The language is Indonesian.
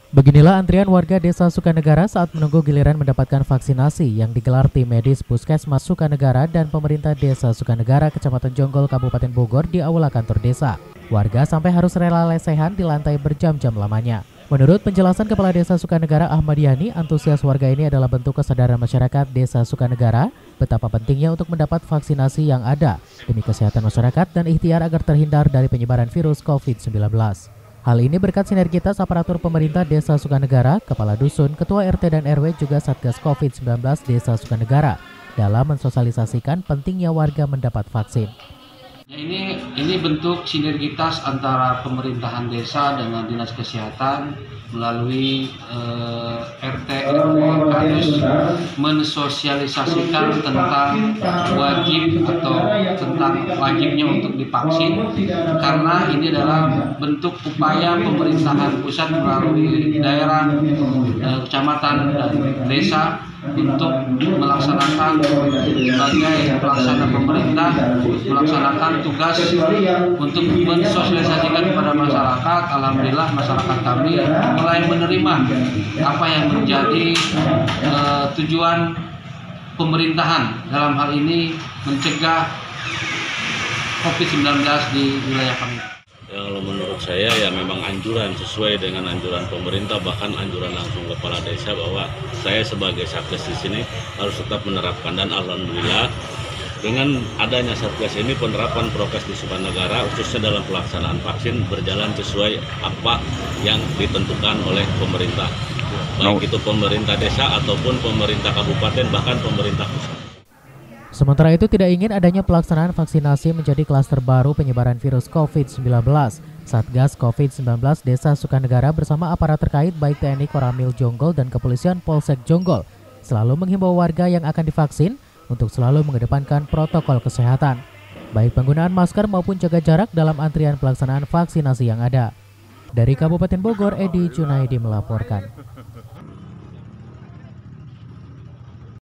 Beginilah antrian warga Desa Sukanegara saat menunggu giliran mendapatkan vaksinasi yang digelar tim medis Puskesmas Sukanegara dan pemerintah Desa Sukanegara, Kecamatan Jonggol, Kabupaten Bogor di aula kantor desa. Warga sampai harus rela lesehan di lantai berjam-jam lamanya. Menurut penjelasan Kepala Desa Sukanegara Ahmad Yani, antusias warga ini adalah bentuk kesadaran masyarakat Desa Sukanegara betapa pentingnya untuk mendapat vaksinasi yang ada demi kesehatan masyarakat dan ikhtiar agar terhindar dari penyebaran virus COVID-19. Hal ini berkat sinergitas aparatur pemerintah Desa Sukanegara, Kepala Dusun, Ketua RT dan RW juga Satgas COVID-19 Desa Sukanegara dalam mensosialisasikan pentingnya warga mendapat vaksin. Ini bentuk sinergitas antara pemerintahan desa dengan dinas kesehatan melalui RT RW harus mensosialisasikan tentang wajib atau tentang wajibnya untuk divaksin, karena ini adalah bentuk upaya pemerintahan pusat melalui daerah, kecamatan dan desa untuk melaksanakan sebagai pelaksana pemerintah, melaksanakan tugas untuk mensosialisasikan kepada masyarakat. Alhamdulillah masyarakat kami mulai menerima apa yang menjadi tujuan pemerintahan dalam hal ini mencegah COVID-19 di wilayah kami. Kalau menurut saya ya memang anjuran sesuai dengan anjuran pemerintah, bahkan anjuran langsung kepala desa bahwa saya sebagai satgas di sini harus tetap menerapkan, dan alhamdulillah dengan adanya satgas ini penerapan prokes di Sukanegara khususnya dalam pelaksanaan vaksin berjalan sesuai apa yang ditentukan oleh pemerintah, baik itu pemerintah desa ataupun pemerintah kabupaten bahkan pemerintah pusat. Sementara itu tidak ingin adanya pelaksanaan vaksinasi menjadi klaster baru penyebaran virus COVID-19. Satgas COVID-19 Desa Sukanegara bersama aparat terkait baik TNI Koramil Jonggol dan Kepolisian Polsek Jonggol selalu menghimbau warga yang akan divaksin untuk selalu mengedepankan protokol kesehatan, baik penggunaan masker maupun jaga jarak dalam antrian pelaksanaan vaksinasi yang ada. Dari Kabupaten Bogor, Edi Junaidi melaporkan.